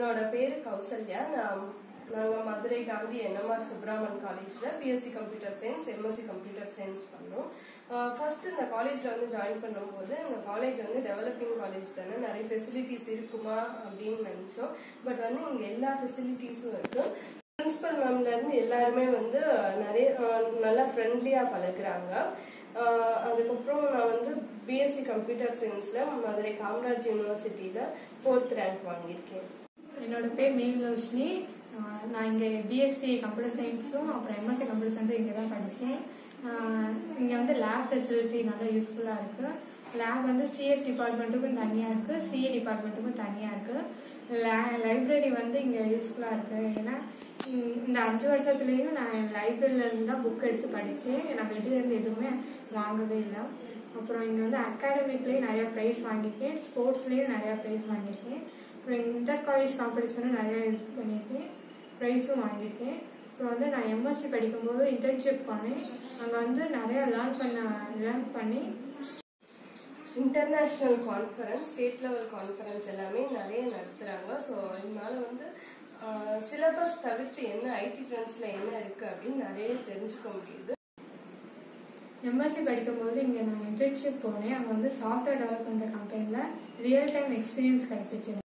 என்னோட பேரு கௌசல்யா. நாங்க மதுரை காந்தி என்எம்ஆர் சுப்ரமன் காலேஜ்ல BSc computer science, MSc computer science பண்ணோம். ஃபர்ஸ்ட் இந்த காலேஜ்ல ஜாயின் பண்ணும்போது இந்த காலேஜ் டெவலப்பிங் காலேஜ் தானே, நிறைய ஃபெசிலிட்டிஸ் இருக்குமா அப்படின்னு நினைச்சோம். பட் இங்க எல்லா ஃபெசிலிட்டிஸும் இருக்கு. பிரின்சிபல் மேம்ல இருந்து எல்லாருமே நிறைய நல்லா ஃப்ரெண்ட்லியா பழகுறாங்க. அதுக்கப்புறம் நான் பிஎஸ்சி கம்ப்யூட்டர் சயின்ஸ்ல மதுரை காமராஜ் யூனிவர்சிட்டியில 4th ரேங்க் வாங்கியிருக்கேன். என்னோட பேர் மேகலோஷினி. நான் இங்கே பிஎஸ்சி கம்ப்யூட்டர் சயின்ஸும் அப்புறம் எம்எஸ்சி கம்ப்யூட்டர் சயின்ஸும் இங்கே தான் படித்தேன். இங்கே லேப் ஃபெசிலிட்டி நல்லா யூஸ்ஃபுல்லாக இருக்குது. லேப் சிஎஸ் டிபார்ட்மெண்ட்டுக்கும் தனியாக இருக்குது, சிஏ டிபார்ட்மெண்ட்டுக்கும் தனியாக இருக்குது. லைப்ரரி இங்கே யூஸ்ஃபுல்லாக இருக்குது. ஏன்னா இந்த 5 வருஷத்துலேயும் நான் லைப்ரரியிலேருந்து தான் புக் எடுத்து படித்தேன். நான் வெளியிலேருந்து எதுவுமே வாங்கவே இல்லை. அப்புறம் இங்கே அகாடமிக்லேயும் நிறையா ப்ரைஸ் வாங்கியிருக்கேன், ஸ்போர்ட்ஸ்லேயும் நிறையா ப்ரைஸ் வாங்கியிருக்கேன். அப்புறம் இன்டர் காலேஜ் காம்படிஷனும் நிறையா இது பண்ணியிருக்கேன், ப்ரைஸும் வாங்கியிருக்கேன். அப்புறம் நான் எம்எஸ்சி படிக்கும்போது இன்டர்ன்ஷிப் பண்ணேன். அங்கே நிறையா லேர்ன் பண்ணி international conference, state level conference எல்லாமே நிறைய நடத்துறாங்க. ஸோ இதனால சிலபஸ் தவிர்த்து என்ன ஐடி ட்ரெண்ட்ஸ்ல என்ன இருக்கு அப்படின்னு நிறைய தெரிஞ்சுக்க முடியுது. எம்எஸ்சி படிக்கும்போது இங்கே நான் இன்டர்ன்ஷிப் போனேன். அங்கே சாஃப்ட்வேர் டெவலப் பண்ணுற கம்பெனியில் ரியல் டைம் எக்ஸ்பீரியன்ஸ் கிடைச்சிச்சு.